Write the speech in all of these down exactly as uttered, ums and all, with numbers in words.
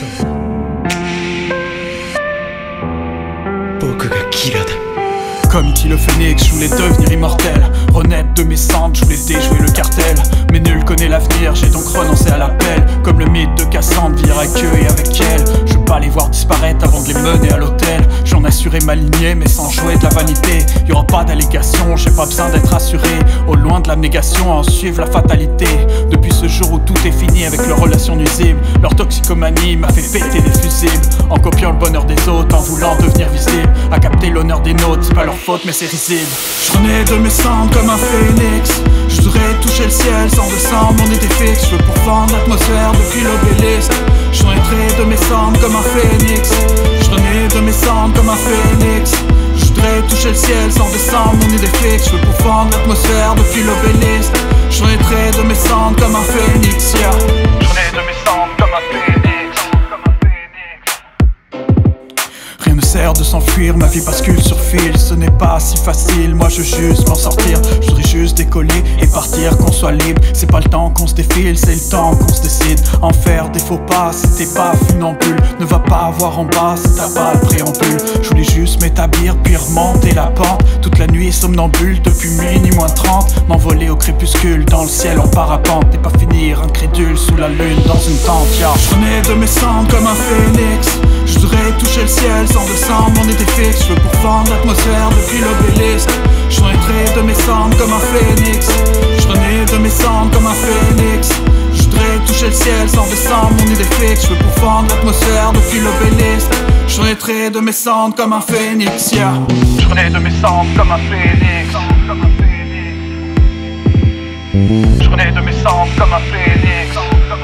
Comme E T le phénix, je voulais devenir immortel, renaître de mes cendres, je voulais déjouer le cartel. Mais nul connaît l'avenir, j'ai donc renoncé à l'appel. Comme le mythe de Cassandre, vivre avec eux et avec elle. Je veux pas les voir disparaître avant de les mener à l'hôtel. J'en assurais ma lignée mais sans jouer de la vanité. Y'aura pas d'allégation, j'ai pas besoin d'être assuré. Au loin de l'abnégation, à en suivre la fatalité. Depuis ce jour où tout est fini avec leurs relations nuisibles, leur toxicomanie m'a fait péter des fusibles. En copiant le bonheur des autres, en voulant devenir visible. À capter l'honneur des nôtres, c'est pas leur faute mais c'est risible. Je renais de mes cendres comme un phénix. Je voudrais toucher le ciel sans descendre mon idée fixe. Je veux pourfendre l'atmosphère depuis l'obélisque. Je renaîtrai de mes cendres comme un phénix. Je renais de mes cendres comme un phénix. Je voudrais toucher le ciel sans descendre mon idée fixe. Je veux pourfendre l'atmosphère depuis l'obélisque. Je renaîtrai de mes cendres comme un phénix, yeah. Je renais de mes cendres comme un phénix. Rien ne sert de s'enfuir, ma vie bascule sur fil. Ce n'est pas si facile, moi je veux juste m'en sortir. Je voudrais juste décoller et partir, qu'on soit libre. C'est pas le temps qu'on se défile, c'est le temps qu'on se décide. En faire des faux pas, si t'es pas funambule. Ne va pas voir en bas si t'as pas le préambule. Je voulais juste m'établir puis remonter la pente. Toute la nuit somnambule, depuis minuit moins trente. M'envoler au crépuscule, dans le ciel en parapente. Et pas finir incrédule sous la lune dans une tente, yeah. Je renais de mes cendres comme un phénix. Je voudrais toucher le ciel sans descendre mon idée fixe. Je veux pourfendre l'atmosphère depuis l'obélisque. Je renaîtrai de mes cendres comme un phénix. Je renais de mes cendres comme un phénix. Je voudrais toucher le ciel sans descendre mon idée fixe. Je veux pourfendre l'atmosphère depuis l'obélisque. Je renaîtrai de mes cendres comme un phénix, yeah. Je renais de mes cendres comme un phénix. Je renais de mes cendres comme un phénix.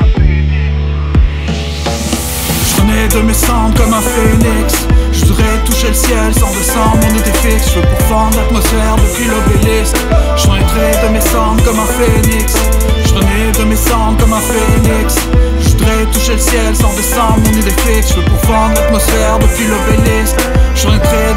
Je renais de mes cendres comme un phénix. Je voudrais toucher le ciel sans descendre mon idée fixe. Je veux pourfendre l'atmosphère depuis l'obélisque. Je renaîtrai de mes cendres comme un phénix. Je renais de mes cendres comme un phénix. Je voudrais toucher le ciel sans descendre mon idée fixe. Je veux pourfendre l'atmosphère depuis l'obélisque. Je renaîtrai